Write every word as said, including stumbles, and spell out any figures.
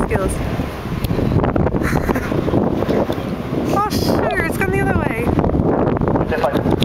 skills. Oh sugar, it's gone the other way.